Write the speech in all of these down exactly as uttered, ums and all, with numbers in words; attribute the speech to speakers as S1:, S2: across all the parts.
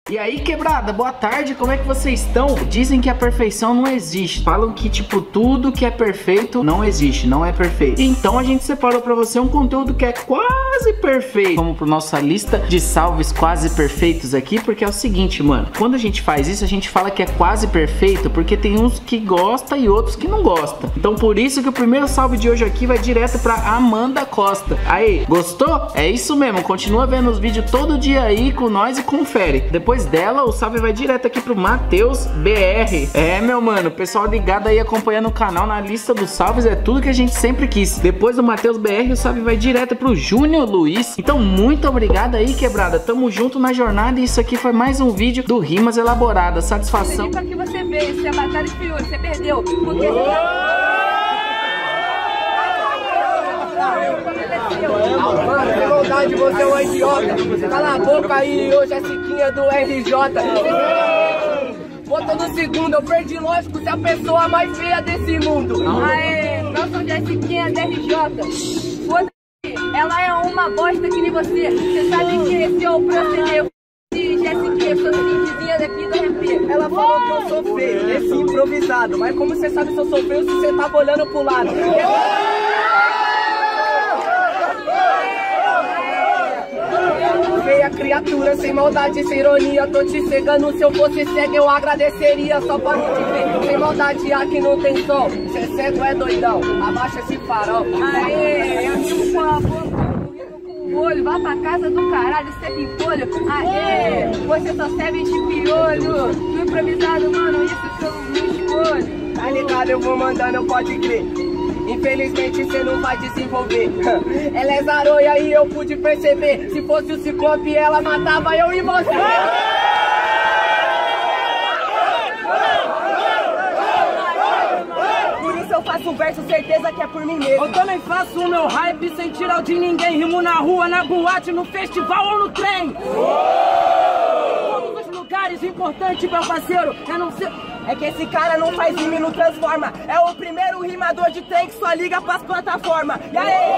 S1: E aí, quebrada, boa tarde, como é que vocês estão? Dizem que a perfeição não existe. Falam que, tipo, tudo que é perfeito não existe, não é perfeito. Então a gente separou pra você um conteúdo que é quase perfeito. Vamos pro nossa lista de salves quase perfeitos aqui, porque é o seguinte, mano. Quando a gente faz isso, a gente fala que é quase perfeito, porque tem uns que gostam e outros que não gostam. Então por isso que o primeiro salve de hoje aqui vai direto pra Amanda Costa. Aí, gostou? É isso mesmo, continua vendo os vídeos todo dia aí com nós e confere. Depois dela, o salve vai direto aqui pro Matheus B R. É, meu mano, o pessoal ligado aí acompanhando o canal na lista dos salves é tudo que a gente sempre quis. Depois do Matheus B R, o salve vai direto pro Júnior Luiz. Então, muito obrigado aí, quebrada. Tamo junto na jornada e isso aqui foi mais um vídeo do Rimas Elaboradas. Satisfação.
S2: Pra que você veio, se a batalha esfriou, você perdeu. Porque
S3: Mano, sem vontade, você é um idiota. Cala a boca aí, hoje é Siquinha do R J. Botou no segundo, eu perdi, lógico, se a pessoa mais feia desse mundo.
S2: aê, nós somos Jessiquinha da R J. Foda-se, ela é uma bosta que nem você. Você sabe que esse é o proceder. Jessiquinha, eu sou vizinha daqui do R P.
S3: Ela falou que eu sou feio, esse improvisado. Mas como você sabe se eu sou feio se você tava olhando pro lado? Feia criatura, sem maldade, sem ironia. Tô te cegando, se eu fosse cego eu agradeceria. Só pra te ver, sem maldade, aqui não tem som. Cê é cego, é doidão, abaixa esse farol.
S2: Aê, eu rimo com a boca, o olho, vá pra casa do caralho, cê pimpolho. Aê, você só serve de piolho. No improvisado, mano, isso são os escolhos.
S3: Tá ligado, eu vou mandando, pode crer. Infelizmente cê não vai desenvolver. Ela é zaroia e eu pude perceber. Se fosse o Ciclope ela matava eu e você. Por isso eu faço um verso, certeza que é por mim mesmo.
S4: Eu também faço o meu hype sem tirar o de ninguém. Rimo na rua, na boate, no festival ou no trem. Todos os lugares importantes, meu parceiro. Eu não sei...
S3: É que esse cara não faz rima e não transforma. É o primeiro rimador de trem que só liga pras plataformas. E aí?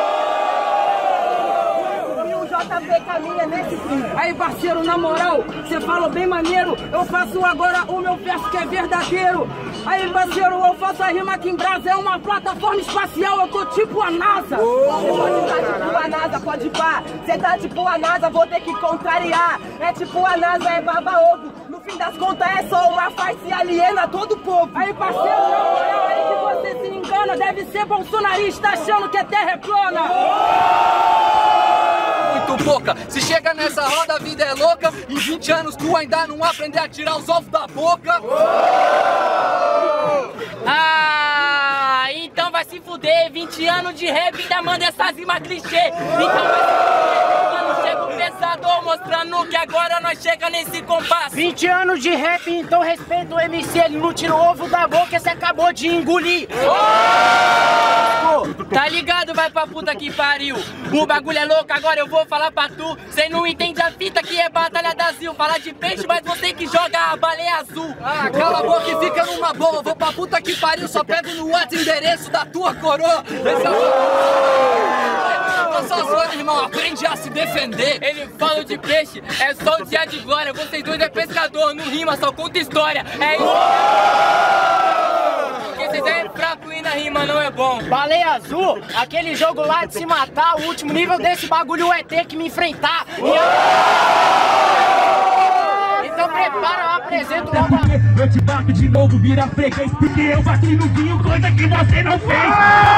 S3: E o J P caminha nesse fim.
S4: Aí, parceiro, na moral, você falou bem maneiro. Eu faço agora o meu verso que é verdadeiro. Aí, parceiro, eu faço a rima aqui em Brasa. É uma plataforma espacial, eu tô tipo a NASA.
S3: Você pode estar tipo a NASA, pode pá. Você tá tipo a NASA, vou ter que contrariar. É tipo a NASA, é baba-ovo. No fim das contas é só uma farsa e aliena todo o povo.
S4: Aí, parceiro, na moral, aí que você se engana. Deve ser bolsonarista achando que a terra é plana.
S5: Muito pouca, se chega nessa roda a vida é louca. Em vinte anos tu ainda não aprender a tirar os ovos da boca.
S6: Ah, então vai se fuder. Vinte anos de rap ainda manda essas rimas clichê. Então vai se fuder, mano, chega o pensador mostrando que agora nós chega nesse compasso.
S4: vinte anos de rap, então respeita o M C. Ele não tira o ovo da boca, você acabou de engolir.
S6: Oh! Tá ligado, vai pra puta que pariu. O bagulho é louco, agora eu vou falar pra tu. Cê não entende a fita que é batalha da Zil. Fala de peixe, mas você que joga a baleia azul.
S5: Ah, cala a boca e fica numa boa. Vou pra puta que pariu, só pego no WhatsApp endereço da tua coroa. Esse é o... Tô só zoando, irmão, aprende a se defender.
S6: Ele fala de peixe, é só o dia de glória. Vocês dois é pescador, não rima, só conta história. É isso. Porque vocês é fraco e na rima não é bom.
S4: Baleia azul, aquele jogo lá de se matar. O último nível desse bagulho é ter que me enfrentar. E então prepara, eu apresento logo.
S7: Eu te bato de novo, vira freguês, porque eu bati no vinho, coisa que você não fez.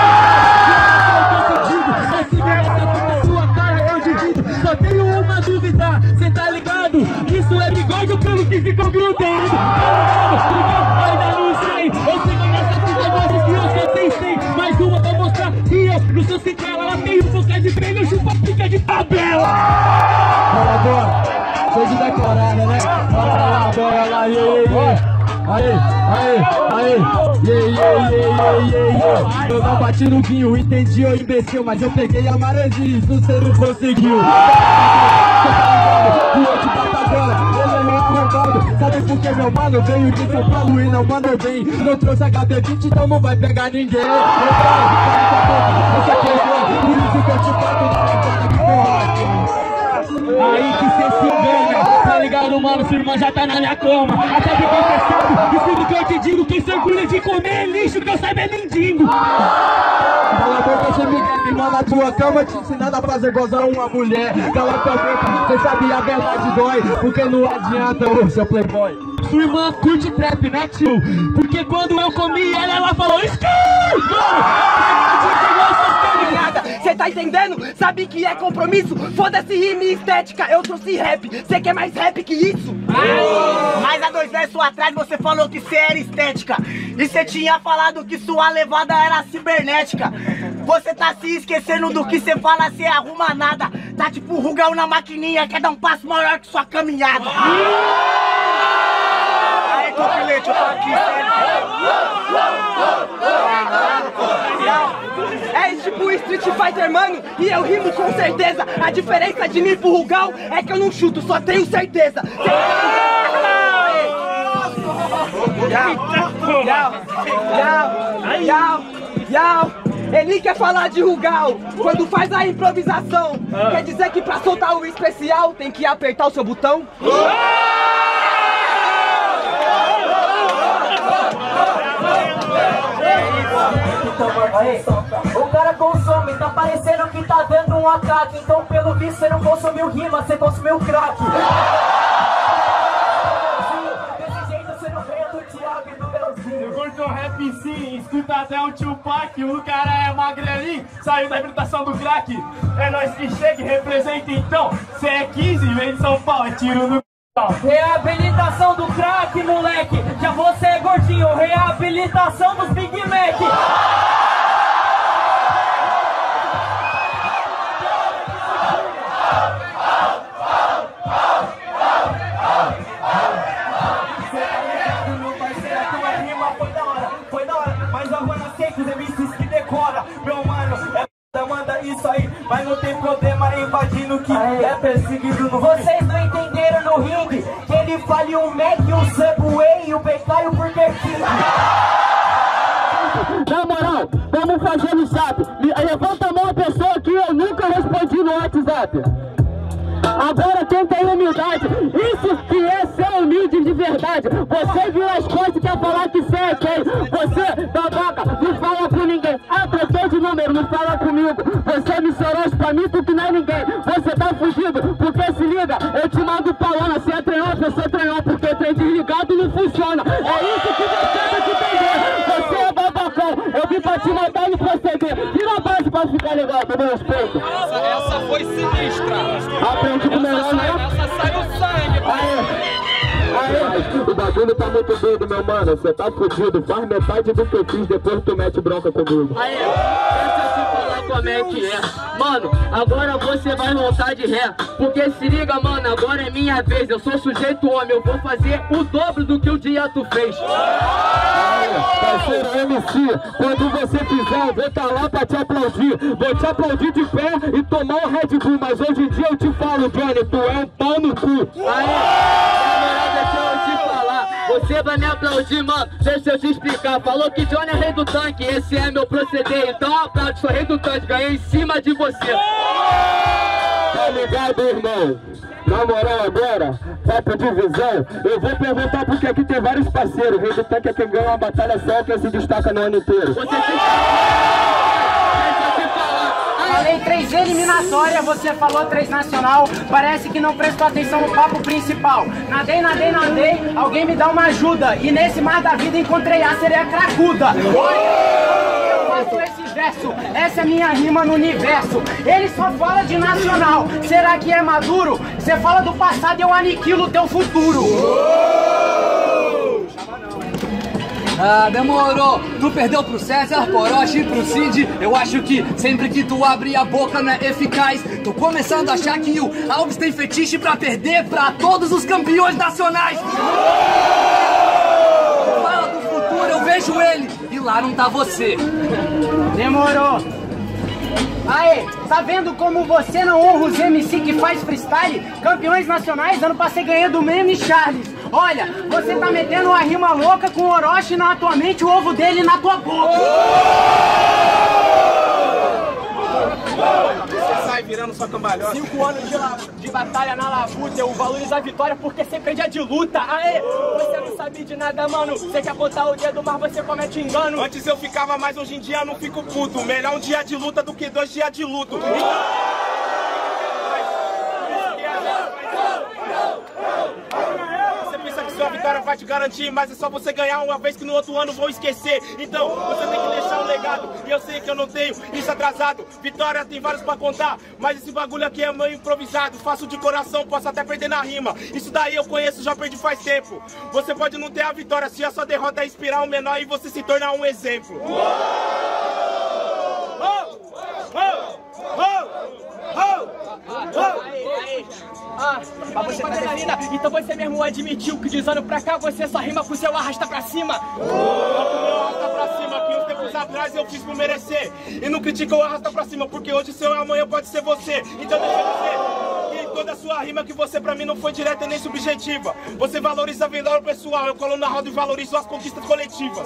S7: Assim mesmo, na sua cara eu divido. Só tenho uma dúvida, cê tá ligado? Isso é bigode ou pelo que ficou grudado? Ainda não sei, eu sei nessa vida mais que eu só sei, sei. Mais uma pra mostrar que eu, no seu ciclo, ela tem um boca de prêmio, eu chupo a pica de tabela. Bora, bora. Foi de declarada, né? Bora lá, bora lá, iê, iê, iê. Aê, aê, aê, iê, iê, iê, iê, iê. Eu não bati no vinho, entendi, ô imbecil. Mas eu peguei a maresia, isso você não conseguiu. E eu te bato agora, ele é muito roubado. Sabe por que meu mano veio de São Paulo e não mandou bem? Não trouxe H D vinte, então não vai pegar ninguém. Você quebrou, por isso que eu te bato na cara que porra. Aí que cê se engana. Tá ligado, mano? Sua irmã já tá na minha cama. Até que confessado, escuta o que eu te digo. Quem se orgulha de comer é lixo, que eu saiba é mendigo.
S8: Cala a boca, você me quer na tua cama, te ensinando a fazer gozar uma mulher. Cala a tua boca, você sabe a verdade dói, porque não adianta, ô seu playboy.
S7: Sua irmã curte trap, né, tio? Porque quando eu comi ela, ela falou
S4: cê tá entendendo? Sabe que é compromisso? Foda-se rima e estética, eu trouxe rap. Cê quer mais rap que isso?
S9: Ai, mas há dois versos atrás você falou que cê era estética. E cê tinha falado que sua levada era cibernética. Você tá se esquecendo do que cê fala, cê arruma nada. Tá tipo Rugal na maquininha, quer dar um passo maior que sua caminhada. Aí, Copilete, eu tô aqui, sério.
S4: É tipo Street Fighter, mano, e eu rimo com certeza. A diferença de mim pro Rugal é que eu não chuto, só tenho certeza. Yau, yau, yau, yau. Ele quer falar de Rugal quando faz a improvisação. Quer dizer que pra soltar o especial tem que apertar o seu botão?
S10: O cara consome, tá parecendo que tá dando um ataque. Então pelo visto você não consumiu rima, você consumiu crack. Desse jeito você não ganha do Thiago e do Leozinho.
S7: Eu curto o rap sim, escuta até o Tupac. O cara é magrelinho, saiu da habilitação do crack. É nós que chega e representa então. Cê é quinze, vem de São Paulo, é tiro no...
S10: Reabilitação do crack, moleque. Já você é gordinho, reabilitação dos Big Mac.
S7: Mas não tem problema invadindo que é perseguido no...
S10: Vocês não entenderam no ringue que ele fale um Mac, um Subway e o B K e o Burger King.
S7: Na moral, vamos fazer no zap. Levanta a mão a pessoa que eu nunca respondi no WhatsApp. Agora quem tem humildade, isso que é ser humilde de verdade. Você vira as coisas e quer falar que você é quem? Você, babaca, não fala com ninguém. Ah, troquei de número, não fala comigo. Você é missoroso pra mim, tu que não é ninguém. Você tá fugido, porque se liga, eu te mando paulana. Se é treinão, eu sou treinão, porque trem desligado não funciona. É isso que você tem que entender. Você é babacão, eu vim pra te matar e proceder. Vira a base pra ficar legal, com meu respeito.
S5: Essa, essa foi sinistra.
S7: Aprende com o melhor, né?
S5: Essa saiu sangue,
S7: Aê! Aê! O bagulho tá muito doido, meu mano. Você tá fudido. Faz metade do que eu fiz, depois tu mete bronca comigo. Aê! Deixa eu te falar como é que é. Mano, agora você vai voltar de ré. Porque se liga, mano, agora é minha vez. Eu sou sujeito homem, eu vou fazer o dobro do que o dia tu fez. Aê, parceiro M C, quando você fizer, eu vou estar lá pra te aplaudir. Vou te aplaudir de pé e tomar um Red Bull. Mas hoje em dia eu te falo, Johnny, tu é um pau no cu. Aê! Deixa eu te falar, você vai me aplaudir, mano, deixa eu te explicar. Falou que Johnny é rei do tanque, esse é meu proceder. Então aplaude, sou rei do tanque, ganhei em cima de você. Tá ligado, irmão? Na moral agora, papo de visão, eu vou perguntar porque aqui tem vários parceiros. Rei do tanque é quem ganha uma batalha só, quem se destaca no ano inteiro. Você se...
S1: Falei três eliminatórias, você falou três nacional. Parece que não prestou atenção no papo principal. Nadei, nadei, nadei, alguém me dá uma ajuda. E nesse mar da vida encontrei a sereia cracuda. Eu faço esse verso, essa é minha rima no universo. Ele só fala de nacional. Será que é maduro? Você fala do passado e eu aniquilo o teu futuro.
S5: Ah, demorou. Tu perdeu pro César, pro Orochi, pro Cid. Eu acho que sempre que tu abre a boca não é eficaz. Tô começando a achar que o Alves tem fetiche pra perder pra todos os campeões nacionais. Fala do futuro, eu vejo ele e lá não tá você.
S1: Demorou. Aê, tá vendo como você não honra os M C que faz freestyle? Campeões nacionais, ano passei ganhando o Meme Charles. Olha, você tá metendo uma rima louca com o Orochi na tua mente, o ovo dele na tua boca.
S5: Você sai
S11: virando sua cambalhota.
S12: Cinco anos de, la... de batalha na labuta, eu valorizo a vitória porque sempre é dia de luta. Aê, você não sabe de nada, mano. Você quer botar o dedo, mas você comete engano.
S11: Antes eu ficava, mas hoje em dia eu não fico puto. Melhor um dia de luta do que dois dias de luto. Então... Sua vitória vai te garantir, mas é só você ganhar uma vez que no outro ano vou esquecer. Então, você tem que deixar um legado. E eu sei que eu não tenho isso atrasado. Vitória tem vários pra contar, mas esse bagulho aqui é meio improvisado. Faço de coração, posso até perder na rima. Isso daí eu conheço, já perdi faz tempo. Você pode não ter a vitória se a sua derrota é inspirar um menor e você se tornar um exemplo. Oh! Oh! Oh! Oh!
S12: Ah, pra você fazer na linda, então você mesmo admitiu que de anos pra cá você só rima com seu arrasta pra cima.
S11: Oh, arrasta pra cima, que uns tempos atrás eu fiz por merecer. E não critica o arrasta pra cima, porque hoje seu amanhã pode ser você. Então deixa eu dizer que toda a sua rima que você pra mim não foi direta nem subjetiva. Você valoriza a vida pessoal, eu colo na roda e valorizo as conquistas coletivas.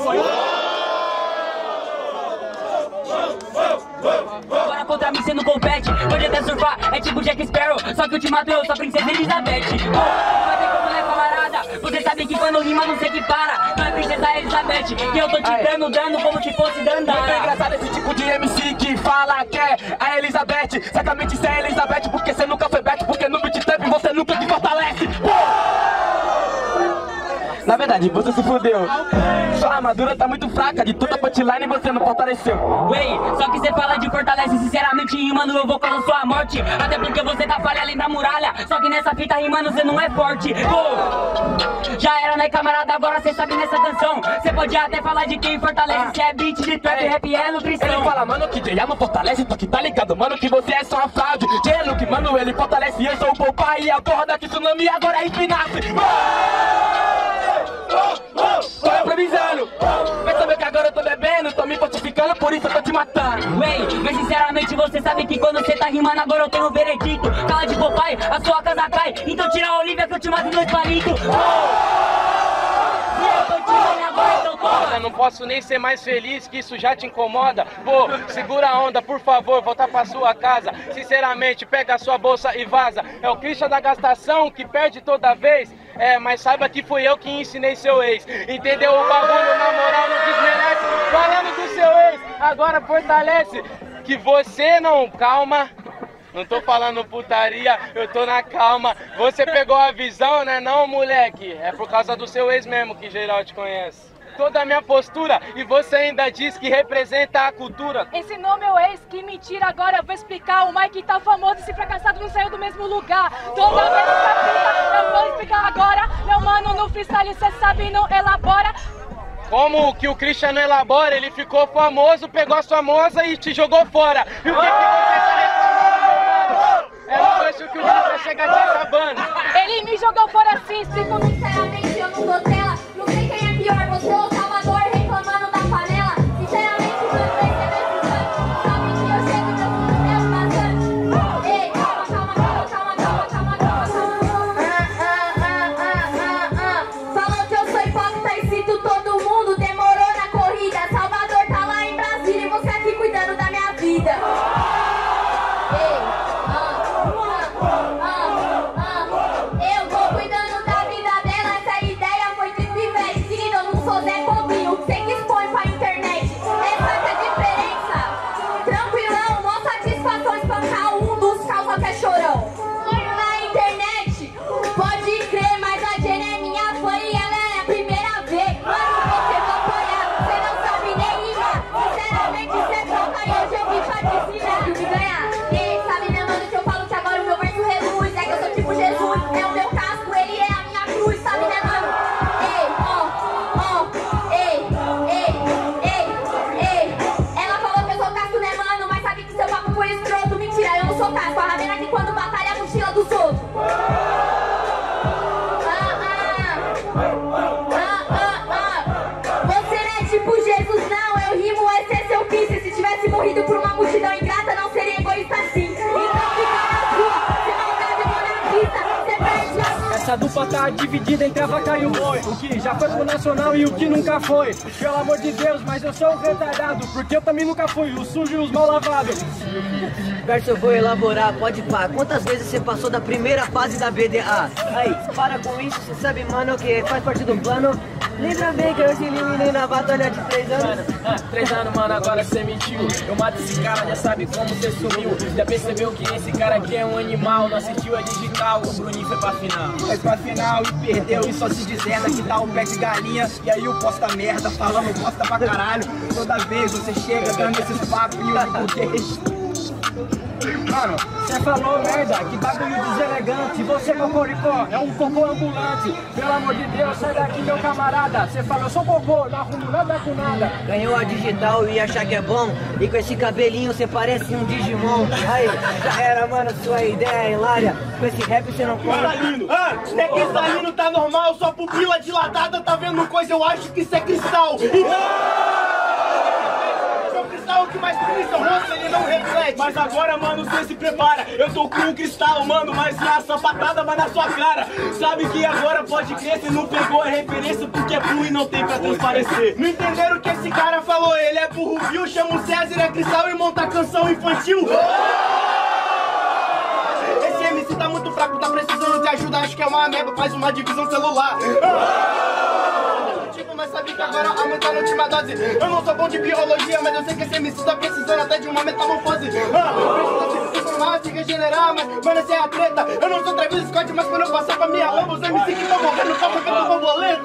S6: Agora contra mim cê não compete, pode até surfar, é tipo Jack Sparrow, só que eu te mato eu, sou a princesa Elizabeth. Oh, vai ver como é camarada, você sabe que quando rima não se equipara. Não é princesa Elizabeth, que eu tô te dando dano como se fosse Dandara.
S12: É engraçado esse tipo de M C que fala que é a Elizabeth. Certamente cê é Elizabeth porque cê nunca foi Beth, porque no beat trap você nunca te fortalece. Na verdade, você se fudeu. Sua armadura tá muito fraca, de toda punchline você não fortaleceu.
S6: Wey, só que você fala de fortalece, sinceramente rimando eu vou causar sua morte. Até porque você tá falha, lembra a muralha. Só que nessa fita rimando você não é forte. Pô, já era né camarada, agora você sabe nessa canção. Você pode até falar de quem fortalece, se é beat de trap, é. Rap é nutrição.
S12: Ele fala, mano, que J A não fortalece, só que tá ligado, mano, que você é só uma fraude. J Luke, mano, ele fortalece, eu sou o Popeye e a porra da tsunami agora é espinafre. Tô improvisando, vai saber que agora eu tô bebendo, tô me fortificando, por isso eu tô te matando.
S6: Wey, mas sinceramente você sabe que quando você tá rimando agora eu tenho um veredito. Cala de Popeye, a sua casa cai, então tira a Olivia que eu te mato em dois palitos.
S11: Eu não posso nem ser mais feliz, que isso já te incomoda. Pô, segura a onda, por favor, voltar pra sua casa. Sinceramente, pega a sua bolsa e vaza. É o Christian da gastação que perde toda vez. É, mas saiba que fui eu que ensinei seu ex. Entendeu o bagulho, na moral, não desmerece. Falando do seu ex, agora fortalece. Que você não, calma. Não tô falando putaria, eu tô na calma. Você pegou a visão, né não, moleque? É por causa do seu ex mesmo que geral te conhece. Toda a minha postura e você ainda diz que representa a cultura.
S2: Ensinou meu ex, que mentira, agora eu vou explicar. O Mike tá famoso, esse fracassado não saiu do mesmo lugar. Toda vez que eu vou explicar agora. Meu mano, no freestyle cê sabe, não elabora.
S11: Como que o Christian não elabora, ele ficou famoso, pegou a sua moça e te jogou fora. E o que, que você tá reclamando? É por isso que o Christian chega te acabando.
S2: Ele me jogou fora assim, explico sinceramente, eu não dou tela. Não sei quem é pior, você ou Salvador reclamando da panela. Sinceramente, mano, esse é meu fusão. Sabe que eu chego, meu fundo mesmo passando. Ei, calma, calma, calma, calma, calma, calma, calma. Ah, ah, ah, ah, ah. Falam que eu sou hipócrita e cito todo mundo. Demorou na corrida. Salvador tá lá em Brasília e você aqui cuidando da minha vida. Ei, ah, ah, ah, ah. Eu vou cuidando da vida dela. Essa ideia foi
S12: tá dividida entre a vaca e o boi. O que já foi pro nacional e o que nunca foi. Pelo amor de Deus, mas eu sou um retardado, porque eu também nunca fui o sujo e os mal lavados.
S13: Verso eu vou elaborar, pode pá. Quantas vezes você passou da primeira fase da B D A? Aí, para com isso, você sabe, mano, que faz parte do plano. Lembra bem que eu te eliminei na batalha de três anos?
S12: Mano, ah, três anos, mano, agora cê mentiu. Eu mato esse cara, já sabe como cê sumiu. Já percebeu que esse cara aqui é um animal. Não assistiu a digital, o Bruninho foi pra final.
S9: Foi pra final e perdeu, e só se dizendo que dá um pé de galinha. E aí o posta merda, falando bosta pra caralho. Toda vez você chega dando esses papinhos de burguês.
S12: Mano, você falou merda, que bagulho deselegante. Você, cocoricó, é um cocô ambulante. Pelo amor de Deus, sai daqui, meu camarada. Você falou, eu sou cocô, não arrumo nada com nada.
S13: Ganhou a digital e achar que é bom. E com esse cabelinho você parece um Digimon. Aí, já era, mano, sua ideia é hilária. Com esse rap você não pode.
S9: Cristalino, ah, se é cristalino tá normal. Sua pupila dilatada tá vendo coisa, eu acho que isso é cristal. O que mais tem seu rosto, ele não reflete.
S12: Mas agora, mano, você se prepara. Eu tô com um cristal, mano, mas na sapatada vai na sua cara. Sabe que agora pode crer, você não pegou a referência porque é blue e não tem pra transparecer.
S9: Não entenderam o que esse cara falou? Ele é burro, viu? Chama o César, é cristal e monta canção infantil. Esse M C tá muito fraco, tá precisando de ajuda. Acho que é uma ameba, faz uma divisão celular. Mas sabe que agora aumenta a última dose. Eu não sou bom de biologia, mas eu sei que esse M C tá precisando até de uma metamorfose. Ah, precisa se transformar, se regenerar, mas mano, essa é a treta. Eu não sou Travis Scott, mas quando eu passar pra minha lama, os M C que tão morrendo calma feito borboleta.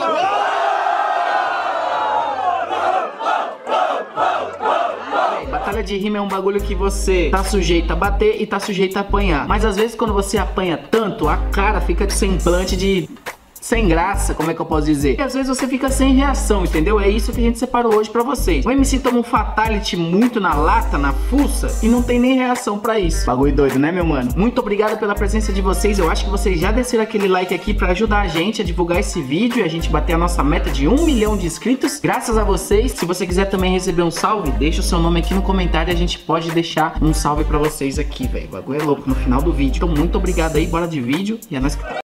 S1: Batalha de rima é um bagulho que você tá sujeito a bater e tá sujeito a apanhar. Mas às vezes quando você apanha tanto, a cara fica de semblante de... sem graça, como é que eu posso dizer? E às vezes você fica sem reação, entendeu? É isso que a gente separou hoje pra vocês. O M C toma um fatality muito na lata, na fuça, e não tem nem reação pra isso. Bagulho doido, né, meu mano? Muito obrigado pela presença de vocês. Eu acho que vocês já desceram aquele like aqui pra ajudar a gente a divulgar esse vídeo e a gente bater a nossa meta de um milhão de inscritos. Graças a vocês. Se você quiser também receber um salve, deixa o seu nome aqui no comentário e a gente pode deixar um salve pra vocês aqui, velho. O bagulho é louco no final do vídeo. Então, muito obrigado aí. Bora de vídeo. E é nóis que tá.